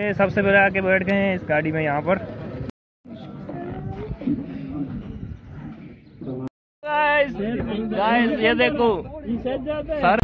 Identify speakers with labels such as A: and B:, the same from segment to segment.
A: ये सबसे पहले आके बैठ गए हैं इस गाड़ी में यहाँ पर। गाइस ये देखो sir.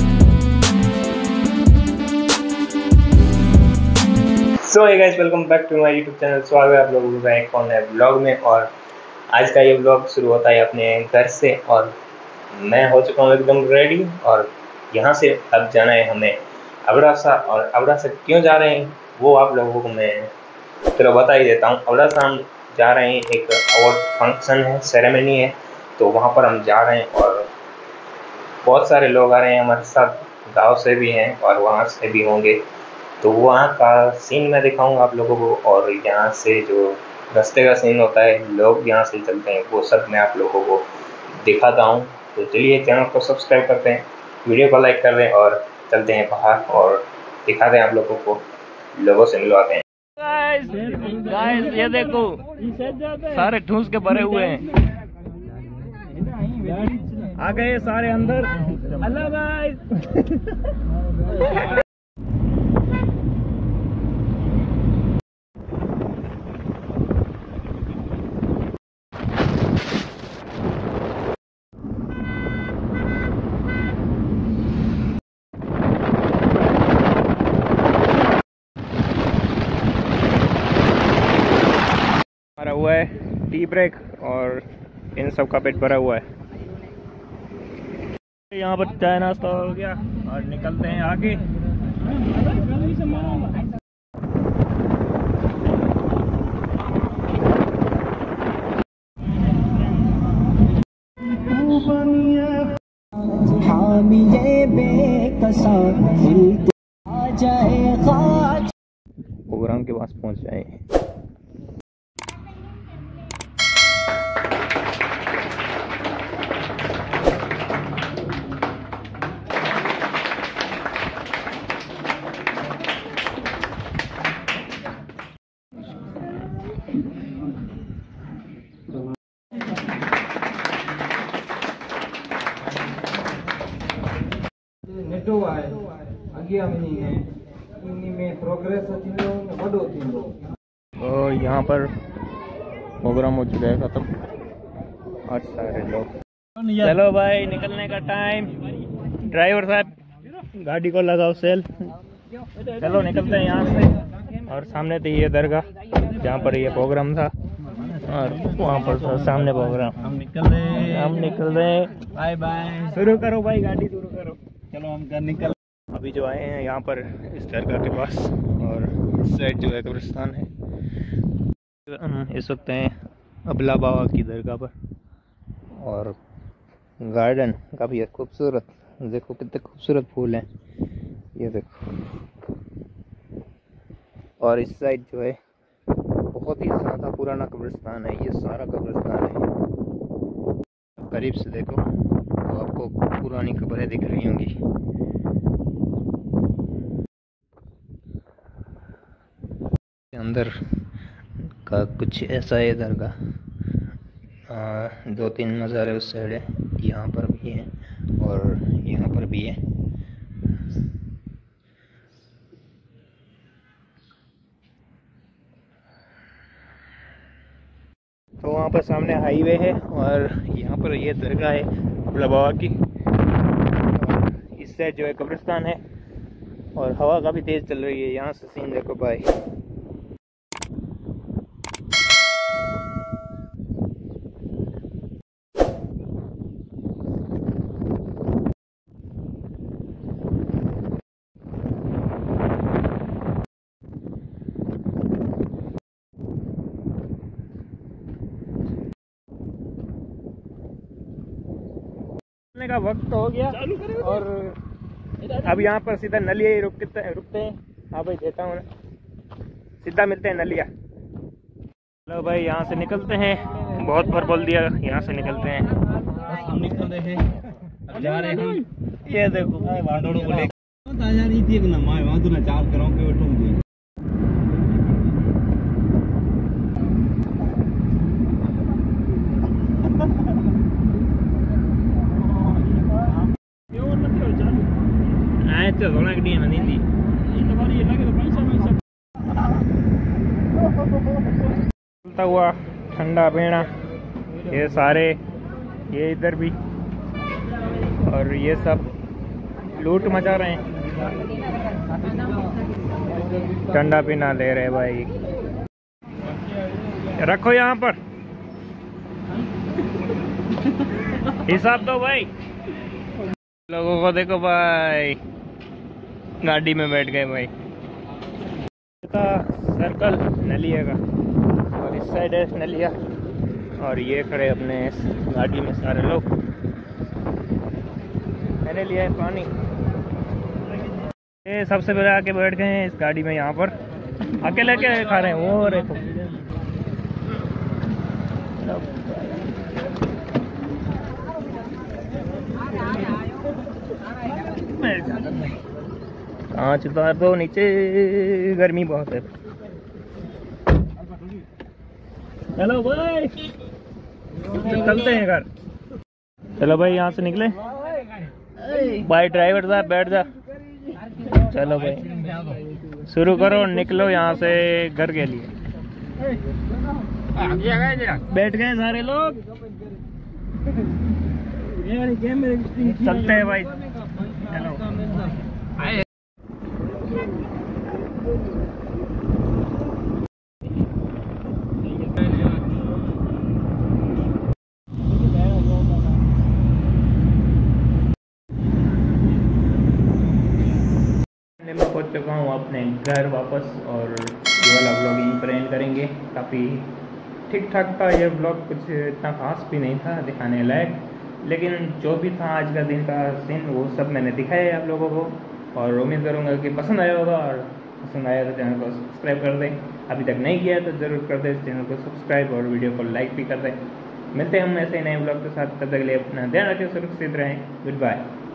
A: So hey guys, welcome back to my YouTube channel. स्वागत है आप लोगों का एक और नए ब्लॉग में। और आज का ये ब्लॉग शुरू होता है अपने घर से। और मैं हो चुका हूँ एकदम रेडी। और यहाँ से अब जाना है हमें अबड़ासा। और अबड़ासा क्यों जा रहे हैं वो आप लोगों को मैं चलो बता ही देता हूँ। अबड़ासा हम जा रहे हैं, एक अवार्ड फंक्शन है, सेरेमनी है, तो वहाँ पर हम जा रहे हैं। और बहुत सारे लोग आ रहे हैं हमारे साथ, गांव से भी हैं और वहाँ से भी होंगे। तो वहाँ का सीन मैं दिखाऊंगा आप लोगों को। और यहाँ से जो रास्ते का सीन होता है, लोग यहाँ से चलते हैं, वो सब मैं आप लोगों को दिखाता हूँ। तो चलिए चैनल को सब्सक्राइब करते हैं, वीडियो को लाइक कर दें और चलते हैं बाहर और दिखाते हैं आप लोगों को, लोगों से मिलवाते हैं। गाइस ये देखो सारे ठूस के भरे हुए हैं, आ गए सारे अंदर। Hello guys. भरा हुआ है टी ब्रेक और इन सब का पेट भरा हुआ है। यहाँ पर चाय नाश्ता हो गया और निकलते हैं आगे। प्रोग्राम के पास पहुँच जाए। तो यहाँ पर प्रोग्राम हो चुका है खत्म और सारे लोग। चलो भाई निकलने का टाइम। ड्राइवर साहब गाड़ी को लगाओ सेल। चलो निकलते हैं यहाँ से। और सामने थी ये दरगाह जहाँ पर ये प्रोग्राम था, और वहाँ पर सामने प्रोग्राम। हम निकल रहे हैं। Bye bye. शुरू करो भाई, गाड़ी शुरू करो। चलो हम घर निकल। अभी जो आए हैं यहाँ पर इस दरगाह के पास, और इस साइड जो है कब्रिस्तान है। इस वक्त हैं अबला बाबा की दरगाह पर। और गार्डन काफ़ी खूबसूरत, देखो कितने खूबसूरत फूल हैं, ये देखो। और इस साइड जो है बहुत ही ज़्यादा पुराना कब्रिस्तान है, ये सारा कब्रिस्तान है। करीब से देखो तो आपको पुरानी कब्रें दिख रही होंगी। अंदर का कुछ ऐसा है दरगाह। 2-3 मज़ार उस साइड है, यहाँ पर भी है और यहाँ पर भी है। तो वहाँ पर सामने हाईवे है और यहाँ पर ये दरगाह है अबला बाबा की। और इस साइड जो है कब्रिस्तान है और हवा काफ़ी तेज़ चल रही है। यहाँ से सीन देखो भाई। का वक्त हो गया और अब यहाँ पर सीधा नलिया ही रुकते हैं। हाँ भाई देता हूँ ना, सीधा मिलते हैं नलिया। चलो भाई यहाँ से निकलते हैं, बहुत बार बोल दिया, यहाँ से निकलते हैं। हम निकल रहे हैं, अब जा रहे हैं। ये देखो वाडोड़ो को लेकर थोड़ा चलता हुआ ठंडा पीना, ये सारे, ये इधर भी, और ये सब लूट मचा रहे हैं, ठंडा पीना ले रहे भाई। रखो यहाँ पर, हिसाब दो भाई। लोगों को देखो भाई, गाड़ी में बैठ गए भाई। सर्कल नलिया का, और इस साइड है नलिया, और ये खड़े अपने गाड़ी में सारे लोग। मैंने लिया है पानी। ये सबसे पहले आके बैठ गए हैं इस गाड़ी में, यहाँ पर अकेले अकेले खा रहे हैं। वो देखो कांच उतार दो नीचे, गर्मी बहुत है। चलो भाई चलते हैं घर। चलो भाई यहाँ से निकले। भाई ड्राइवर साहब बैठ जा। चलो भाई शुरू करो, निकलो यहाँ से घर के लिए। बैठ गए सारे लोग, चलते हैं भाई। चलो मैं पहुंच चुका हूँ अपने घर वापस, और ये वाला व्लॉग यहीं पर एंड करेंगे। काफ़ी ठीक ठाक था ये व्लॉग, कुछ इतना खास भी नहीं था दिखाने लायक, लेकिन जो भी था आज का दिन का सीन वो सब मैंने दिखाया है आप लोगों को, और उम्मीद करूँगा कि पसंद आया होगा। और पसंद आया तो चैनल को सब्सक्राइब कर दें, अभी तक नहीं किया तो ज़रूर कर दें चैनल को सब्सक्राइब, और वीडियो को लाइक भी कर दें। मिलते हैं हम ऐसे नए व्लॉग के साथ, तब तक के लिए अपना ध्यान रखें, सुरक्षित रहें। Good bye.